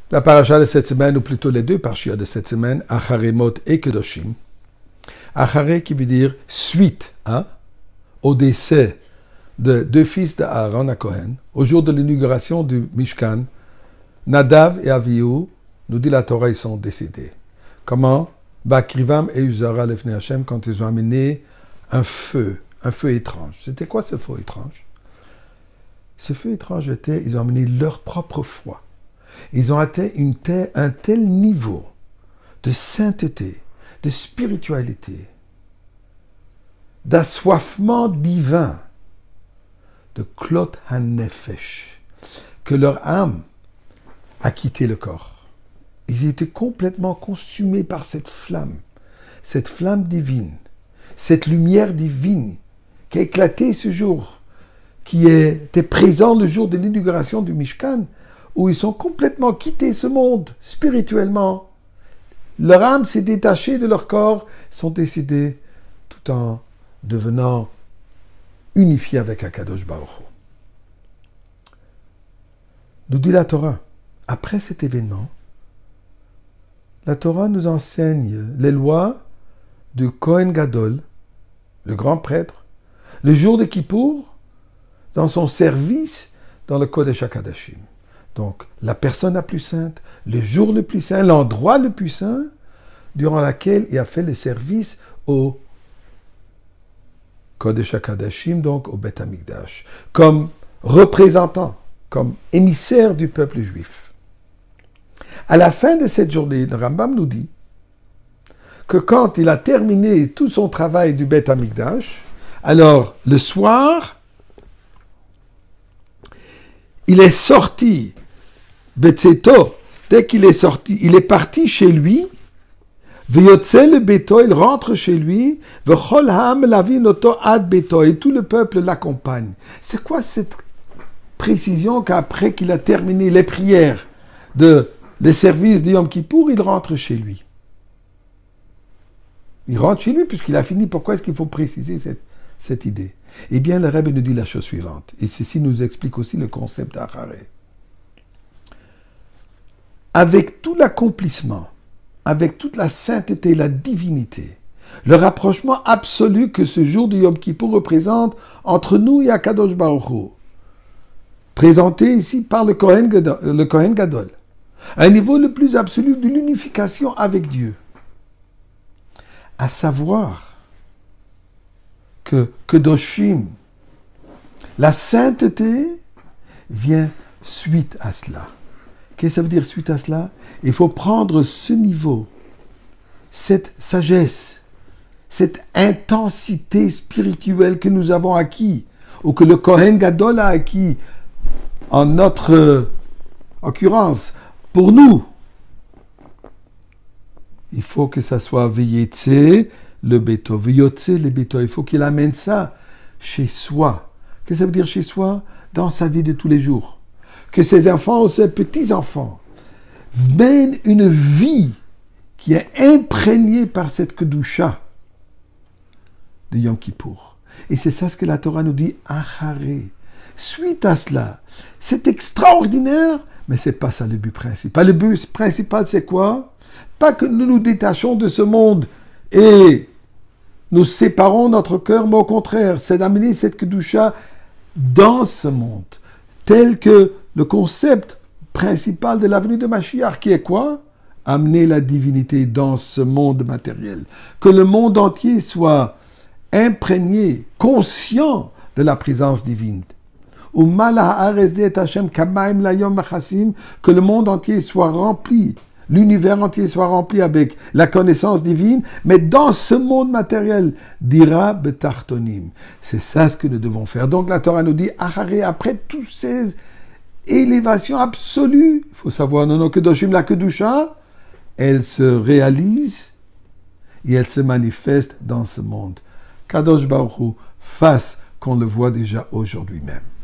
La paracha de cette semaine, ou plutôt les deux parashas de cette semaine, Acharemot et Kedoshim. Acharé qui veut dire suite au décès de deux fils d'Aaron à Cohen, au jour de l'inauguration du Mishkan, Nadav et Avihu, nous dit la Torah, ils sont décédés. Comment? Bakrivam et Uzara lefnei Hashem, quand ils ont amené un feu étrange. C'était quoi ce feu étrange? Ce feu étrange était, ils ont amené leur propre foi. Ils ont atteint un tel niveau de sainteté, de spiritualité, d'assoiffement divin, de klot hanefesh, que leur âme a quitté le corps. Ils étaient complètement consumés par cette flamme divine, cette lumière divine qui a éclaté ce jour, qui était présent le jour de l'inauguration du Mishkan, où ils sont complètement quittés ce monde spirituellement. Leur âme s'est détachée de leur corps, sont décédés tout en devenant unifiés avec Akadosh Baruch Hu. Nous dit la Torah, après cet événement, la Torah nous enseigne les lois du Kohen Gadol, le grand prêtre, le jour de Kippour, dans son service dans le Kodesh HaKodashim. Donc, la personne la plus sainte, le jour le plus saint, l'endroit le plus saint, durant lequel il a fait le service au Kodesh HaKodashim, donc au Beth Amikdash, comme représentant, comme émissaire du peuple juif. À la fin de cette journée, le Rambam nous dit que quand il a terminé tout son travail du Beth Amikdash, alors le soir, il est sorti, Betzeto, dès qu'il est sorti, il est parti chez lui, Veyotze le Beto, il rentre chez lui, Vechol Ham lavinoto ad Beto, et tout le peuple l'accompagne. C'est quoi cette précision qu'après qu'il a terminé les prières les services de Yom Kippour, il rentre chez lui? Il rentre chez lui puisqu'il a fini. Pourquoi est-ce qu'il faut préciser cette idée? Eh bien, le Rebbe nous dit la chose suivante, et ceci nous explique aussi le concept d'Acharé. Avec tout l'accomplissement, avec toute la sainteté, la divinité, le rapprochement absolu que ce jour de Yom Kippour représente entre nous et Akadosh Baruch Hu, présenté ici par le Kohen Gadol, à un niveau le plus absolu de l'unification avec Dieu, à savoir que Kedoshim, la sainteté, vient suite à cela. Qu'est-ce que ça veut dire suite à cela? Il faut prendre ce niveau, cette sagesse, cette intensité spirituelle que nous avons acquis, ou que le Kohen Gadol a acquis, en notre occurrence, pour nous. Il faut que ça soit Veyetse, le Beto. Veyotse, le Beto. Il faut qu'il amène ça chez soi. Qu'est-ce que ça veut dire chez soi? Dans sa vie de tous les jours. Que ses enfants ou ses petits-enfants mènent une vie qui est imprégnée par cette Kedusha de Yom Kippour. Et c'est ça ce que la Torah nous dit, Acharé. Suite à cela, c'est extraordinaire, mais c'est pas ça le but principal. Le but principal, c'est quoi? Pas que nous nous détachons de ce monde et nous séparons notre cœur, mais au contraire, c'est d'amener cette Kedusha dans ce monde, tel que le concept principal de la venue de Mashiach, qui est quoi? Amener la divinité dans ce monde matériel. Que le monde entier soit imprégné, conscient de la présence divine. Que le monde entier soit rempli, l'univers entier soit rempli avec la connaissance divine, mais dans ce monde matériel, dira betartonim. C'est ça ce que nous devons faire. Donc la Torah nous dit, après toutes ces élévations absolues, il faut savoir, non, Kedoshim, la Kedusha, elle se réalise et elle se manifeste dans ce monde. Kadosh Baruch Hu fasse qu'on le voit déjà aujourd'hui même.